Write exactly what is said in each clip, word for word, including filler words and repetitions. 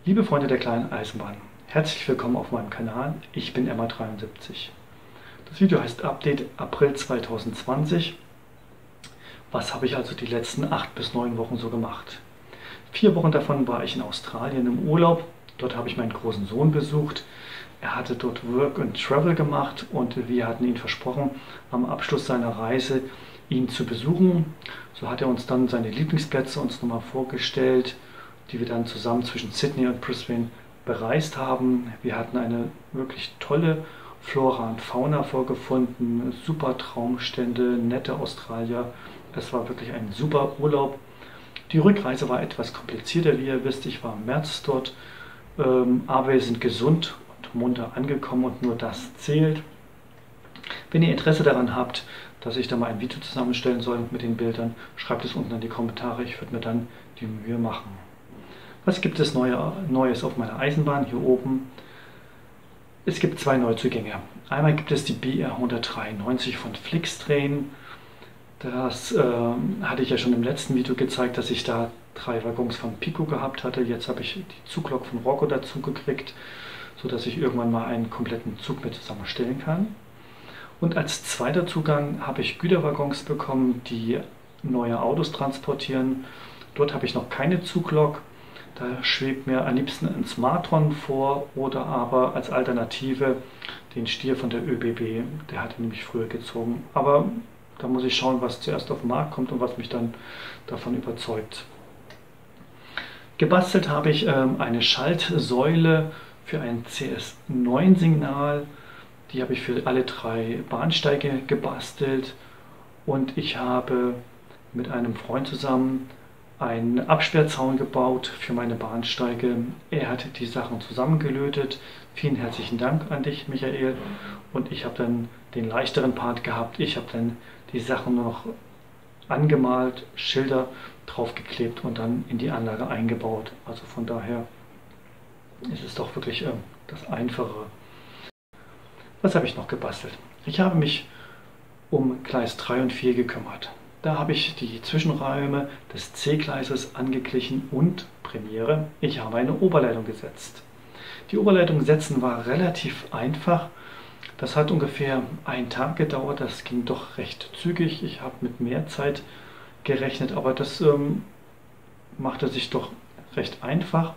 Liebe Freunde der kleinen Eisenbahn, herzlich willkommen auf meinem Kanal. Ich bin Emma dreiundsiebzig. Das Video heißt Update April zweitausendzwanzig. Was habe ich also die letzten acht bis neun Wochen so gemacht? Vier Wochen davon war ich in Australien im Urlaub. Dort habe ich meinen großen Sohn besucht. Er hatte dort Work and Travel gemacht und wir hatten ihn versprochen, am Abschluss seiner Reise ihn zu besuchen. So hat er uns dann seine Lieblingsplätze uns nochmal vorgestellt, die wir dann zusammen zwischen Sydney und Brisbane bereist haben. Wir hatten eine wirklich tolle Flora und Fauna vorgefunden, super Traumstände, nette Australier. Es war wirklich ein super Urlaub. Die Rückreise war etwas komplizierter, wie ihr wisst. Ich war im März dort, ähm, aber wir sind gesund und munter angekommen und nur das zählt. Wenn ihr Interesse daran habt, dass ich da mal ein Video zusammenstellen soll mit den Bildern, schreibt es unten in die Kommentare. Ich würde mir dann die Mühe machen. Was gibt es Neue, Neues auf meiner Eisenbahn hier oben? Es gibt zwei Neuzugänge. Einmal gibt es die B R hundertdreiundneunzig von Flixtrain. Das äh, hatte ich ja schon im letzten Video gezeigt, dass ich da drei Waggons von Pico gehabt hatte. Jetzt habe ich die Zuglok von Rocco dazu gekriegt, sodass ich irgendwann mal einen kompletten Zug mit zusammenstellen kann. Und als zweiter Zugang habe ich Güterwaggons bekommen, die neue Autos transportieren. Dort habe ich noch keine Zuglok. Da schwebt mir am liebsten ein Smartron vor oder aber als Alternative den Stier von der Ö B B. Der hatte nämlich früher gezogen. Aber da muss ich schauen, was zuerst auf den Markt kommt und was mich dann davon überzeugt. Gebastelt habe ich ähm, eine Schaltsäule für ein C S neun Signal. Die habe ich für alle drei Bahnsteige gebastelt. Und ich habe mit einem Freund zusammen einen Absperrzaun gebaut für meine Bahnsteige. Er hat die Sachen zusammengelötet. Vielen herzlichen Dank an dich, Michael. Und ich habe dann den leichteren Part gehabt. Ich habe dann die Sachen nur noch angemalt, Schilder draufgeklebt und dann in die Anlage eingebaut. Also von daher ist es doch wirklich äh, das Einfache. Was habe ich noch gebastelt? Ich habe mich um Gleis drei und vier gekümmert. Da habe ich die Zwischenräume des C-Gleises angeglichen und Premiere. Ich habe eine Oberleitung gesetzt. Die Oberleitung setzen war relativ einfach. Das hat ungefähr einen Tag gedauert. Das ging doch recht zügig. Ich habe mit mehr Zeit gerechnet, aber das ähm, machte sich doch recht einfach.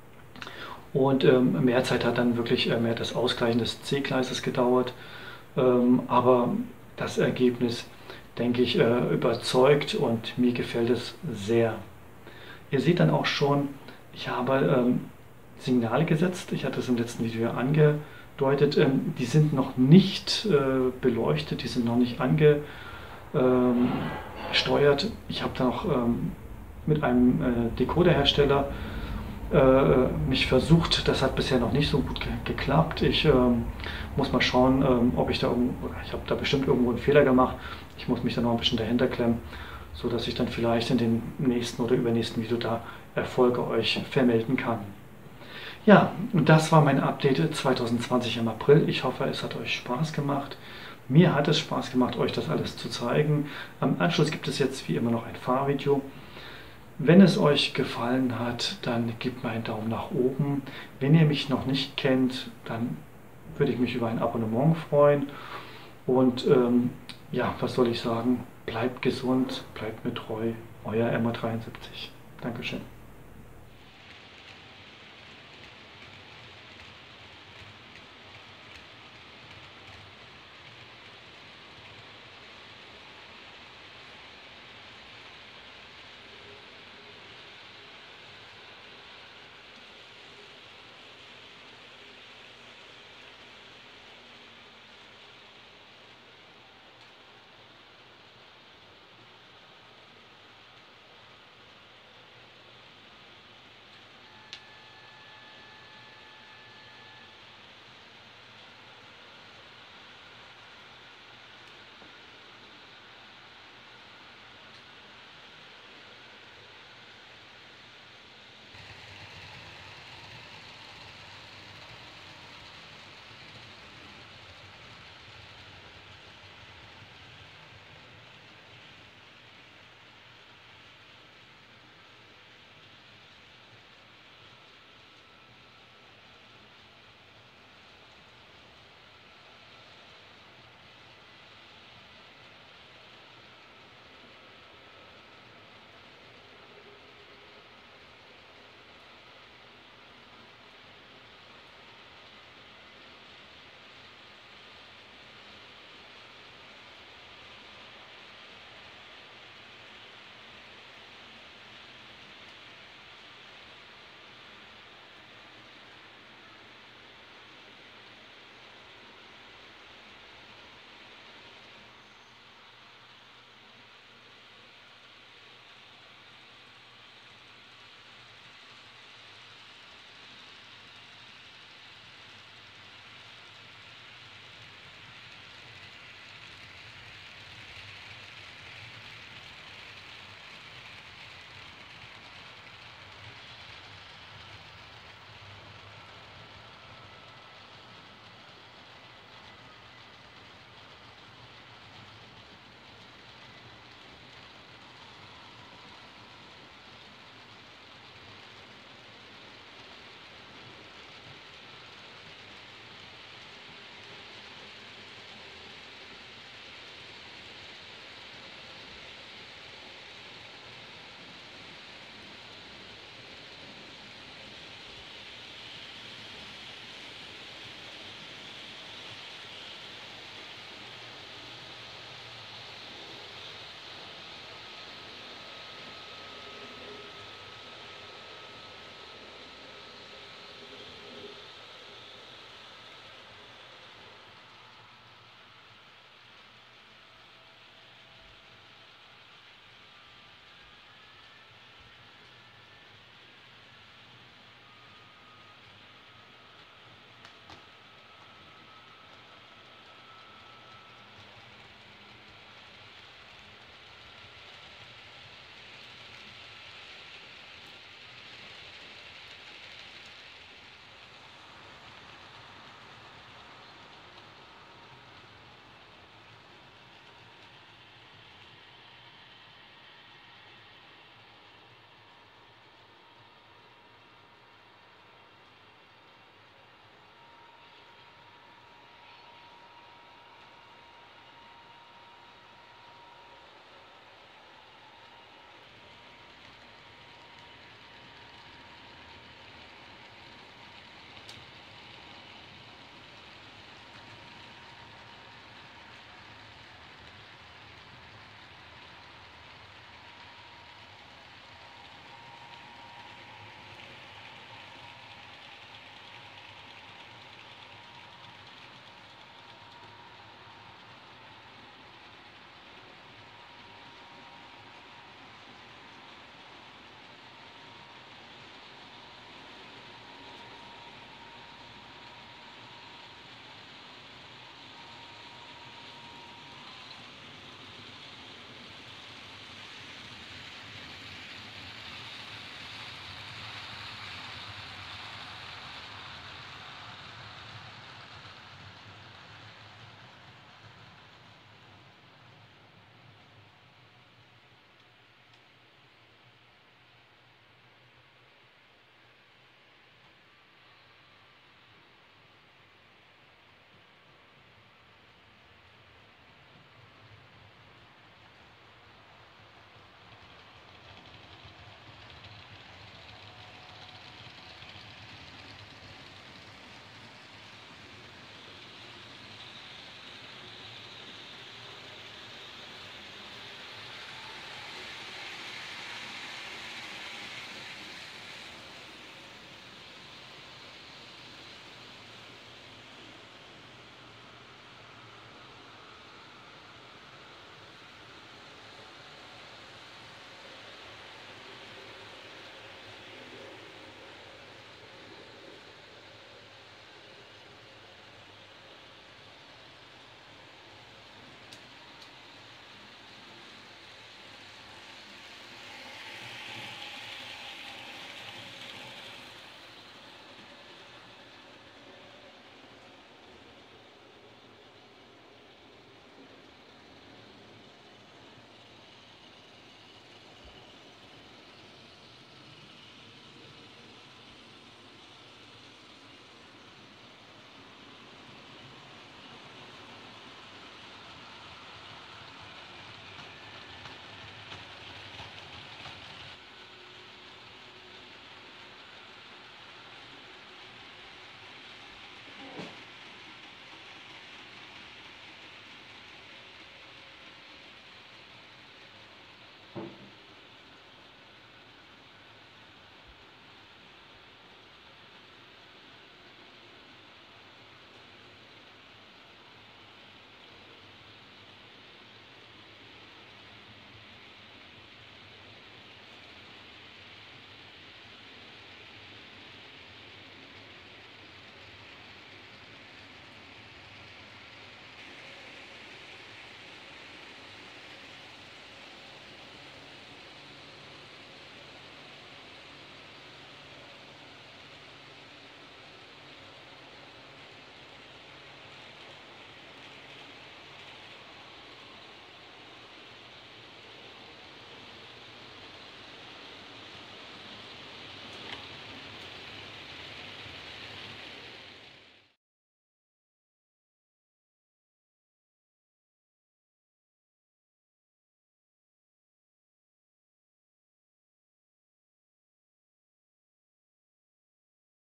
Und ähm, mehr Zeit hat dann wirklich äh, mehr das Ausgleichen des C-Gleises gedauert. Ähm, aber das Ergebnis, denke ich, äh, überzeugt und mir gefällt es sehr. Ihr seht dann auch schon, ich habe ähm, Signale gesetzt. Ich hatte es im letzten Video angedeutet. Ähm, die sind noch nicht äh, beleuchtet, die sind noch nicht angesteuert. Ähm, ich habe da noch ähm, mit einem äh, Decoderhersteller äh, mich versucht. Das hat bisher noch nicht so gut ge geklappt. Ich ähm, muss mal schauen, ähm, ob ich da irgendwo, ich habe da bestimmt irgendwo einen Fehler gemacht. Ich muss mich da noch ein bisschen dahinter klemmen, so dass ich dann vielleicht in dem nächsten oder übernächsten Video da Erfolge euch vermelden kann. Ja, und das war mein Update zweitausendzwanzig im April. Ich hoffe, es hat euch Spaß gemacht. Mir hat es Spaß gemacht, euch das alles zu zeigen. Am Anschluss gibt es jetzt wie immer noch ein Fahrvideo. Wenn es euch gefallen hat, dann gebt mir einen Daumen nach oben. Wenn ihr mich noch nicht kennt, dann würde ich mich über ein Abonnement freuen. Und ähm, ja, was soll ich sagen? Bleibt gesund, bleibt mir treu. Euer Emma dreiundsiebzig. Dankeschön.